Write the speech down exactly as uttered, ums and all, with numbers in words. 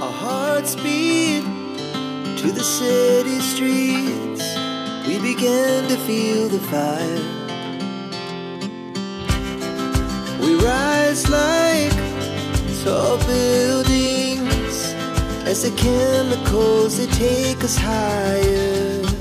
Our hearts beat to the city streets. We began to feel the fire. We rise like tall buildings as the chemicals, they take us higher.